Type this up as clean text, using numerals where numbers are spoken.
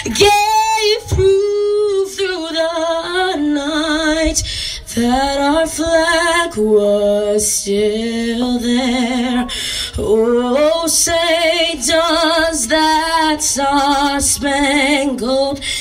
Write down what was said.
gave proof through the night that our flag was still there. Oh, say does that star-spangled